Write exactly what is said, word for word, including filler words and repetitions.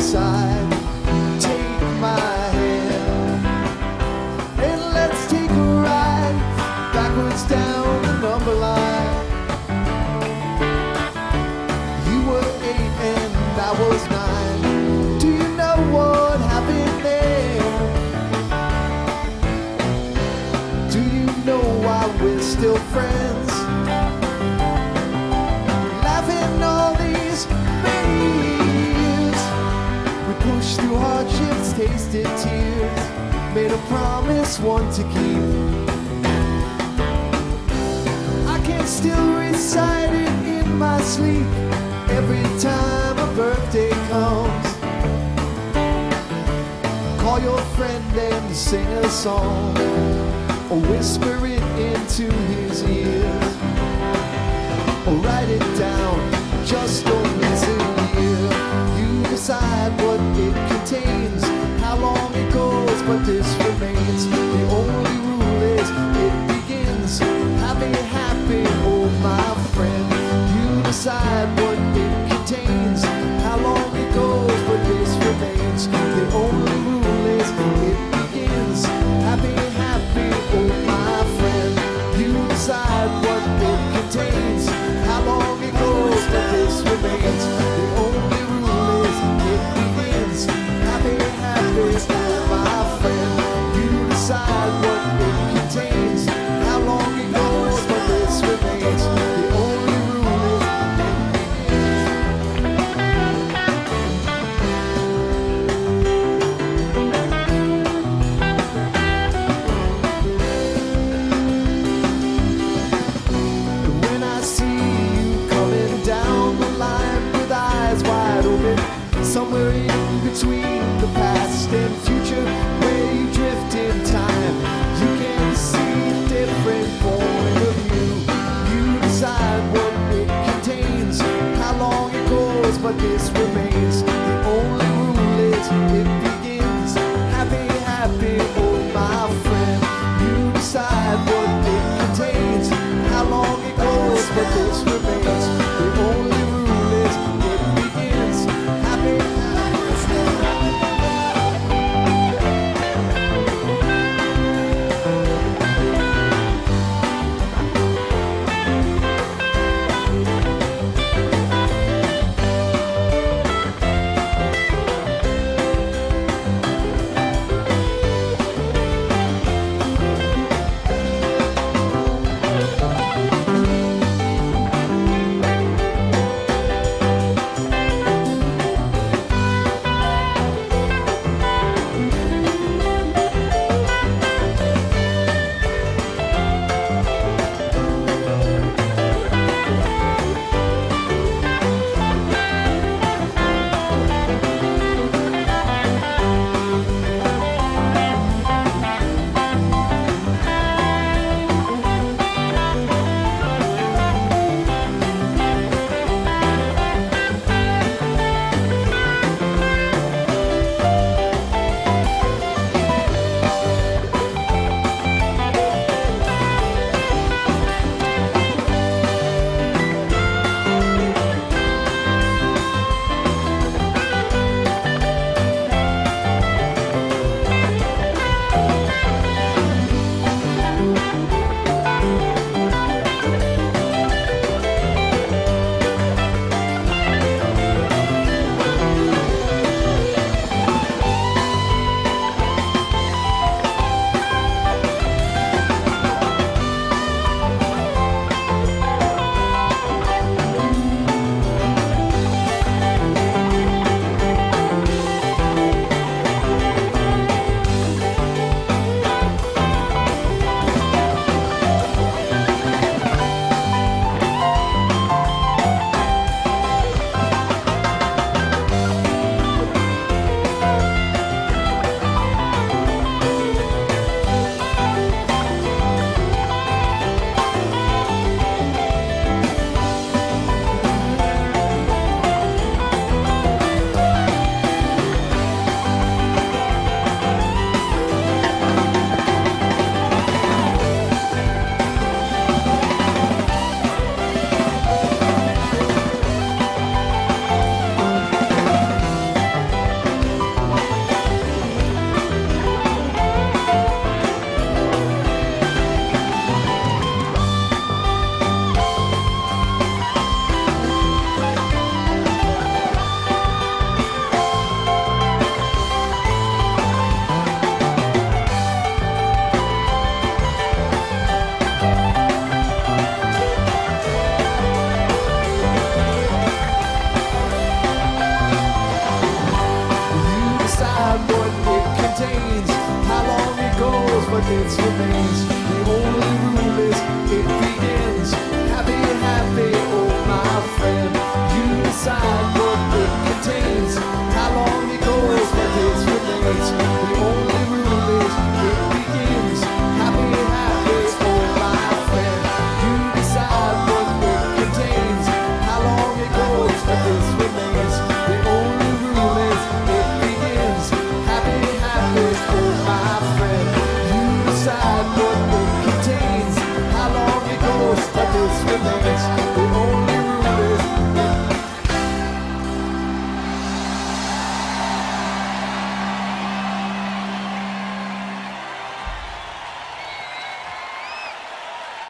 side, take my hand, and let's take a ride backwards down the number line. You were eight and I was nine. Do you know what happened there? Do you know why we're still friends? Laughing all these years, we pushed through hardships, tasted tears, made a promise, one to keep. I can still recite it in my sleep every time a birthday comes. Call your friend and sing a song, or whisper it into his ears, or write it down, just don't miss a year. You decide what it contains, how long it goes, but this remains. The only rule is it begins. Happy, happy, oh my friend. You decide what it contains, how long it goes, but this remains. The only rule is it begins. Happy, happy, oh my friend. You decide what it contains, how long it goes, but this remains. The only rule is it begins. Happy, happy, oh my friend. You decide what it contains, how long it goes, but this remains. The only rule is when I see you coming down the line with eyes wide open, somewhere in between the past and future, where you drift in time, you can see a different point of view. You decide what it contains, how long it goes, but this remains. The only rule is it begins. Happy, happy, oh my friend. You decide what it contains, how long it goes, but this remains. The